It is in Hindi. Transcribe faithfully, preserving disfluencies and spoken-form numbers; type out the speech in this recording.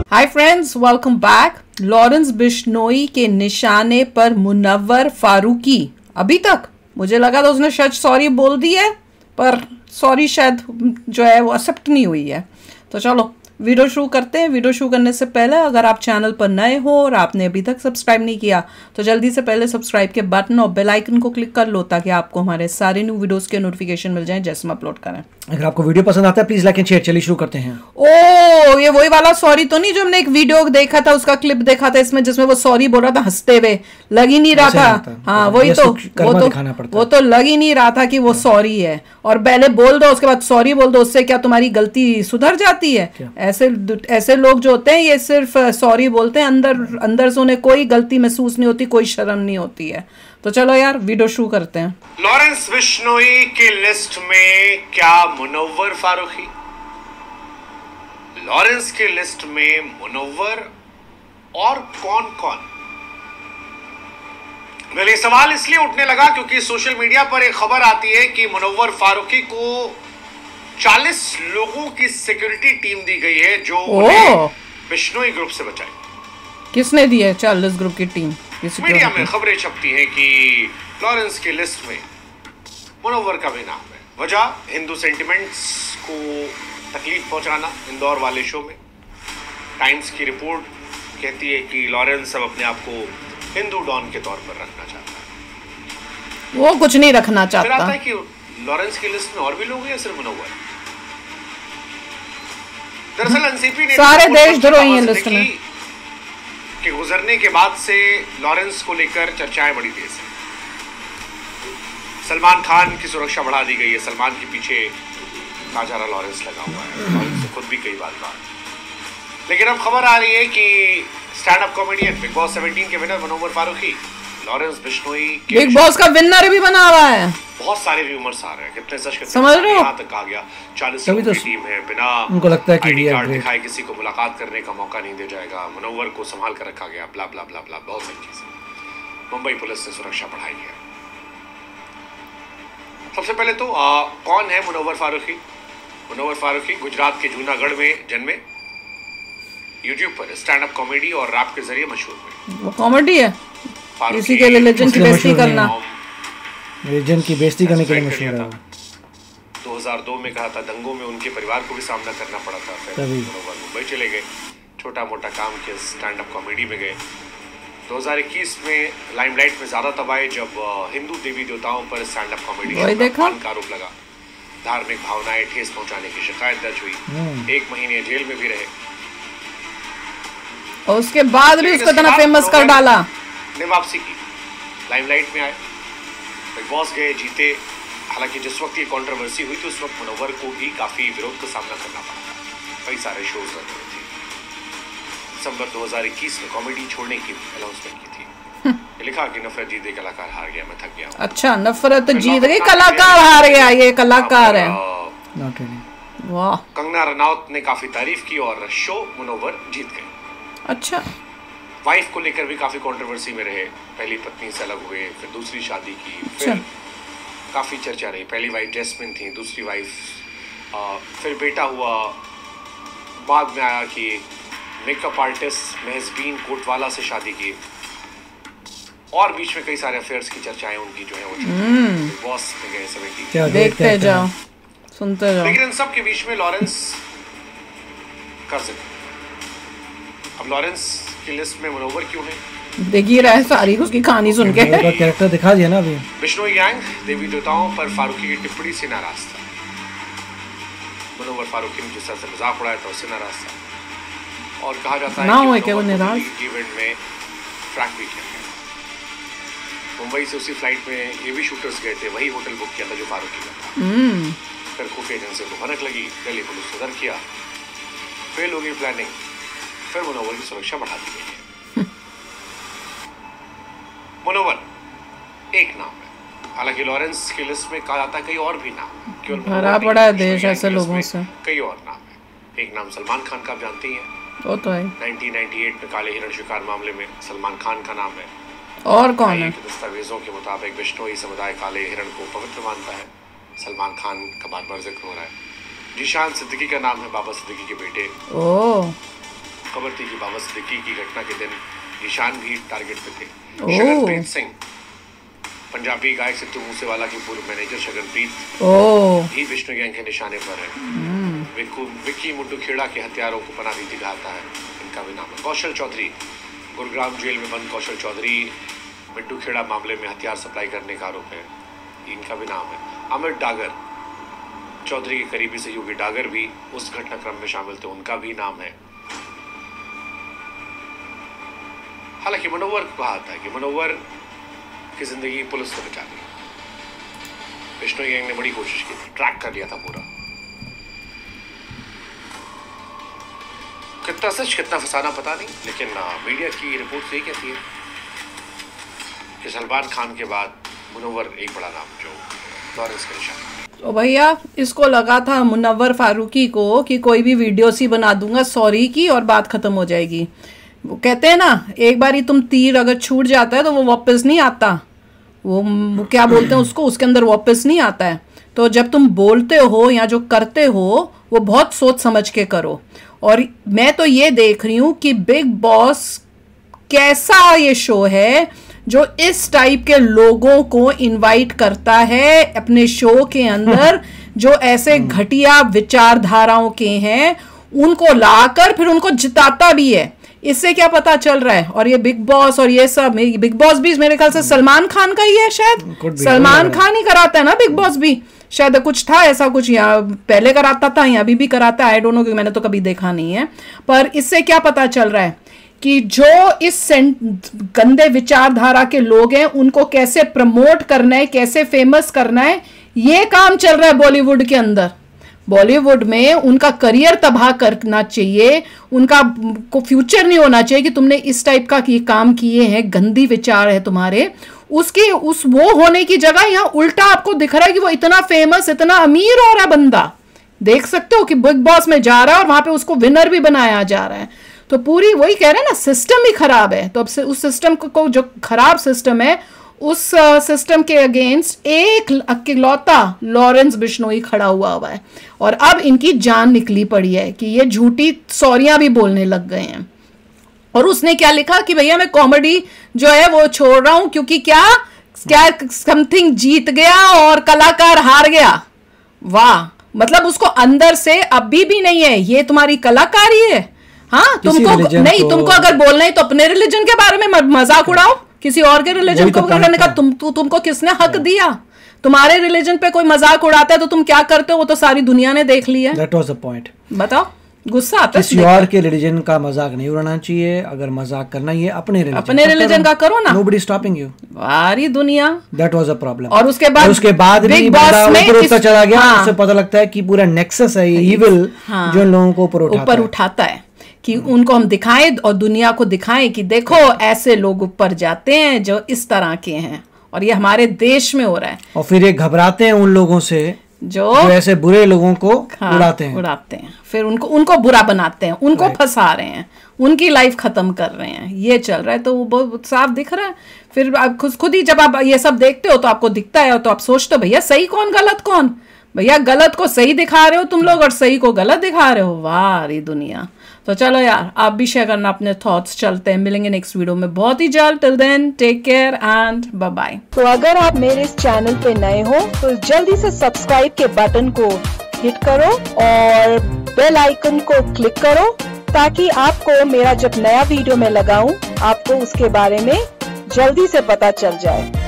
हाय friends, welcome back. Lawrence Bishnoi के निशाने पर मुनव्वर फारूकी। अभी तक मुझे लगा था उसने सच सॉरी बोल दी है, पर सॉरी शायद जो है वो एक्सेप्ट नहीं हुई है। तो चलो वीडियो शुरू करते हैं। वीडियो शुरू करने से पहले अगर आप चैनल पर नए हो और आपने अभी तक सब्सक्राइब नहीं किया तो जल्दी से पहले सब्सक्राइब के बटन और बेल आइकन को क्लिक कर लो ताकि आपको हमारे सारे न्यू वीडियोस के नोटिफिकेशन मिल जाएं जैसे हम अपलोड करें। अगर आपको वीडियो पसंद आता है प्लीज लाइक एंड शेयर। चलिए शुरू करते हैं। ओ ये वही वाला सॉरी तो नहीं जो हमने एक वीडियो देखा था, उसका क्लिप देखा था इसमें जिसमें वो सॉरी बोल रहा था हंसते हुए, लग ही नहीं रहा था। हाँ वही तो, वो तो वो तो लग ही नहीं रहा था कि वो सॉरी है। और पहले बोल दो उसके बाद सॉरी बोल दो, उससे क्या तुम्हारी गलती सुधर जाती है? ऐसे ऐसे लोग जो होते हैं ये सिर्फ सॉरी बोलते हैं, अंदर अंदर से उन्हें कोई गलती महसूस नहीं होती, कोई शर्म नहीं होती है। तो चलो यार वीडियो शुरू करते हैं। लॉरेंस बिश्नोई की लिस्ट में क्या मुनव्वर फारूकी? लॉरेंस की लिस्ट में मुनव्वर और कौन कौन? मेरे सवाल इसलिए उठने लगा क्योंकि सोशल मीडिया पर एक खबर आती है कि मुनव्वर फारूकी को चालीस लोगों की सिक्योरिटी टीम दी गई है जो उन्हें बिश्नोई ग्रुप से बचाएगी। किसने दी है चालीस ग्रुप की टीम? मीडिया में खबरें छपती हैं कि लॉरेंस की लिस्ट में मुनव्वर का भी नाम है। वजह हिंदू सेंटिमेंट्स को तकलीफ पहुंचाना। इंदौर वाले शो में टाइम्स की रिपोर्ट कहती है कि लॉरेंस अब अपने आप को हिंदू डॉन के तौर पर रखना चाहता है। वो कुछ नहीं रखना चाहता। फिर आता है कि लॉरेंस की लिस्ट में और भी लोग हैं या सिर्फ मुनव्वर? दरअसल एनसीपी ने सारे देशद्रोही हैं लिस्ट में के गुजरने के बाद से लॉरेंस को लेकर चर्चाएं बड़ी तेज हैं। सलमान खान की सुरक्षा बढ़ा दी गई है। सलमान के पीछे कहा जा रहा लॉरेंस लगा हुआ है। लॉरेंस से खुद भी कई बार कहा। लेकिन अब खबर आ रही है कि stand up comedian Bigg Boss सत्रह के विनर मुनव्वर फारूकी लॉरेंस बिश्नोई के बिग बॉस का विनर भी बना हुआ है। बहुत सारे रूमर्स आ रहे हैं, कितने सच कितने समझ रहे हो? यहाँ तक आ गया चालीस लोगों की टीम है, बिना उनको लगता है कि आईडी कार्ड दिखाए किसी को मुलाकात करने का मौका नहीं दिया जाएगा, मुनव्वर को संभाल कर रखा गया, ब्ला ब्ला ब्ला ब्ला, बहुत सारी चीजें। मुंबई पुलिस ने सुरक्षा बढ़ाई है। सबसे पहले तो आ, कौन है मुनव्वर फारूकी? मुनव्वर फारूकी गुजरात के जूनागढ़ में जन्मे। यूट्यूब पर स्टैंड अप कॉमेडी और रैप के जरिए मशहूर हुए। वो कॉमेडी है, इसी के रिलीजन की बेइज्जती करना, रिलीजन की बेइज्जती करने के लिए मशहूर है। दो हज़ार दो में कहा था दंगों में उनके परिवार को भी सामना करना पड़ा था। फिर मुंबई चले गए, छोटा मोटा काम किया, स्टैंड अप कॉमेडी में गए। दो हज़ार इक्कीस में लाइमलाइट में ज्यादा तब आए जब हिंदू देवी देवताओं पर स्टैंड अप कॉमेडी का आरोप लगा। धार्मिक भावनाएं ठेस पहुंचाने की शिकायत दर्ज हुई। एक महीने जेल में भी रहे और उसके बाद भी उसको इतना फेमस कर डाला। ने वापसी की, लाइमलाइट में आए, बिग बॉस गए, जीते। हालांकि जिस वक्त ये कंट्रोवर्सी हुई थी उस वक्त मुनव्वर को भी काफी विरोध का सामना करना पड़ा था। कई सारे शोज लग रहे थे। दिसंबर दो हज़ार इक्कीस में कॉमेडी छोड़ने की अनाउंसमेंट की थी। लिखा कि नफरत जीत गई, कलाकार हार गया, मैं थक गया। अच्छा, नफरत जीत गई, कलाकार हार गया, ये कलाकार है। वाह। कंगना रनौत ने काफी तारीफ की और शो मुनव्वर जीत गए। अच्छा। वाइफ को लेकर भी काफी कंट्रोवर्सी में रहे। पहली पत्नी से अलग हुए, फिर दूसरी शादी की, फिर अच्छा। काफी चर्चा रही। पहली वाइफ जैस्मिन थी, दूसरी वाइफ फिर बेटा हुआ। बाद में आया कि मेकअप आर्टिस्ट महजबीन कोटवाला से शादी की और बीच में कई सारे अफेयर्स की चर्चाएं उनकी जो है वो बॉस में गए सभी। देखते जाओ, सुनते जाओ। लेकिन इन सब के बीच में लॉरेंस कर सकते। अब लॉरेंस की लिस्ट में मुनव्वर क्यों है? देखिए रहा है सारी उसकी कहानी सुन के कैरेक्टर दिखा दिया ना अभी। बिश्नोई गैंग देवी देवताओं पर फारूकी की टिप्पणी से नाराज था। मुनव्वर फारूकी ने जिस तरह से मजाक उड़ाया था उससे नाराज था और कहा जाता है कि वो नाराज इवेंट में ट्रैक भी किया। मुंबई से उसी फ्लाइट में ये भी शूटर्स गए थे, वही होटल बुक किया था जो फारूकी का था। फिर खुफिया एजेंसी को भनक लगी, दिल्ली पुलिस ने दर किया, फेल हो गई प्लानिंग, फिर मुनव्वर की सुरक्षा बढ़ा दी गई है। मुनव्वर एक नाम है, हालांकि लॉरेंस की लिस्ट में कहा जाता है कई और भी नाम। केवल भरा पड़ा है देश ऐसे लोगों से। कई और नाम है। एक नाम सलमान खान का आप जानते ही हैं, वो तो है। उन्नीस सौ अट्ठानवे में काले हिरण शिकार मामले में सलमान खान का नाम है। और कौन है? दस्तावेजों के मुताबिक बिश्नोई समुदाय काले हिरण को पवित्र मानता है। सलमान खान का बार बार जिक्र हो रहा है। जीशान सिद्दीकी का नाम है बाबा सिद्दीकी के बेटे। ओह। खबर थी कि बाबा सिद्दीकी की घटना के दिन निशान भी टारगेट पे थे। शगनप्रीत सिंह, पंजाबी गायक सिद्धू मूसेवाला की पूर्व मैनेजर शगनप्रीत भी विष्णु गैंग के निशाने पर है। विक्कू विक्की मुड्डू खेड़ा के हथियारों को पनाह दिखाता है, इनका भी नाम है। कौशल चौधरी, गुरुग्राम जेल में बंद कौशल चौधरी मिड्डू खेड़ा मामले में हथियार सप्लाई करने का आरोप है, इनका भी नाम है। अमित डागर, चौधरी के करीबी सहयोगी डागर भी उस घटनाक्रम में शामिल थे, उनका भी नाम है। हालांकि मनोवर को कहा था कि मनोवर की जिंदगी पुलिस ने बचा ली। विष्णु गैंग ने बड़ी कोशिश की थी, ट्रैक कर लिया था पूरा। कितना सच कितना फसाना पता नहीं, लेकिन मीडिया की रिपोर्ट से ही कहती है कि सलमान खान के बाद मुनव्वर एक बड़ा नाम जो लॉरेंस के निशान। तो भैया इसको लगा था मुनव्वर फारूकी को कि कोई भी वीडियो सी बना दूंगा सॉरी की और बात खत्म हो जाएगी। वो कहते हैं ना, एक बार ही तुम तीर अगर छूट जाता है तो वो वापस नहीं आता, वो, वो क्या बोलते हैं उसको, उसके अंदर वापस नहीं आता है। तो जब तुम बोलते हो या जो करते हो वो बहुत सोच समझ के करो। और मैं तो ये देख रही हूँ कि बिग बॉस कैसा ये शो है जो इस टाइप के लोगों को इनवाइट करता है अपने शो के अंदर, जो ऐसे घटिया विचारधाराओं के हैं उनको लाकर फिर उनको जिताता भी है। इससे क्या पता चल रहा है। और ये बिग बॉस और ये सब, बिग बॉस भी मेरे ख्याल से सलमान खान का ही है, शायद सलमान खान ही कराता है ना बिग बॉस भी, शायद कुछ था ऐसा, कुछ यहाँ पहले कराता था या अभी भी कराता है, आई डोंट नो, क्योंकि मैंने तो कभी देखा नहीं है। पर इससे क्या पता चल रहा है कि जो इस गंदे विचारधारा के लोग हैं उनको कैसे प्रमोट करना है, कैसे फेमस करना है, ये काम चल रहा है बॉलीवुड के अंदर। बॉलीवुड में उनका करियर तबाह करना चाहिए, उनका को फ्यूचर नहीं होना चाहिए कि तुमने इस टाइप का ये काम किए हैं, गंदी विचार है तुम्हारे, उसके उस वो होने की जगह यहाँ उल्टा आपको दिख रहा है कि वो इतना फेमस, इतना अमीर हो रहा बंदा। देख सकते हो कि बिग बॉस में जा रहा है और वहां पे उसको विनर भी बनाया जा रहा है। तो पूरी वही कह रहे हैं ना, सिस्टम ही खराब है। तो अब से उस सिस्टम को, को जो खराब सिस्टम है उस सिस्टम uh, के अगेंस्ट एक अकेलौता लॉरेंस बिश्नोई खड़ा हुआ हुआ है। और अब इनकी जान निकली पड़ी है कि ये झूठी सॉरियां भी बोलने लग गए हैं। और उसने क्या लिखा कि भैया मैं कॉमेडी जो है वो छोड़ रहा हूं क्योंकि क्या क्या समथिंग जीत गया और कलाकार हार गया। वाह, मतलब उसको अंदर से अभी भी नहीं है ये तुम्हारी कलाकारी है। हाँ, तुमको नहीं, तुमको अगर बोलना है तो अपने रिलीजन के बारे में मजाक उड़ाओ, किसी और के रिलीजन को करने का तुम तु, तुमको किसने हक दिया? तुम्हारे रिलीजन पे कोई मजाक उड़ाता है तो तुम क्या करते हो वो तो सारी दुनिया ने देख लिया। That was the point. बताओ, गुस्सा आता है। किसी और के रिलीजन का मजाक नहीं उड़ाना चाहिए, अगर मजाक करना ही है अपने रिलीजन अपने रिलीजन का करो ना। Nobody stopping you. सारी दुनिया। That was a problem. और उसके बाद उसके बाद भी बंदा ऊपर उठता चला गया, उससे पता लगता है कि पूरा नेक्सस है ये इविल जो लोगों को ऊपर उठाता ऊपर उठाता है कि उनको हम दिखाएं और दुनिया को दिखाएं कि देखो ऐसे लोग ऊपर जाते हैं जो इस तरह के हैं। और ये हमारे देश में हो रहा है। और फिर ये घबराते हैं उन लोगों से जो, जो ऐसे बुरे लोगों को हाँ, उड़ाते हैं उड़ाते हैं फिर उनको उनको बुरा बनाते हैं, उनको फंसा रहे हैं, उनकी लाइफ खत्म कर रहे हैं। ये चल रहा है। तो वो बहुत साफ दिख रहा है। फिर आप खुद खुद ही जब आप ये सब देखते हो तो आपको दिखता है तो आप सोचते हो भैया सही कौन गलत कौन। भैया गलत को सही दिखा रहे हो तुम लोग और सही को गलत दिखा रहे हो। वाह रे दुनिया। तो चलो यार, आप भी शेयर करना अपने थॉट्स। चलते हैं, मिलेंगे नेक्स्ट वीडियो में बहुत ही जल्द। Till then take care and bye bye. तो अगर आप मेरे इस चैनल पे नए हो तो जल्दी से सब्सक्राइब के बटन को हिट करो और बेल आइकन को क्लिक करो ताकि आपको मेरा जब नया वीडियो मैं लगाऊं आपको उसके बारे में जल्दी से पता चल जाए।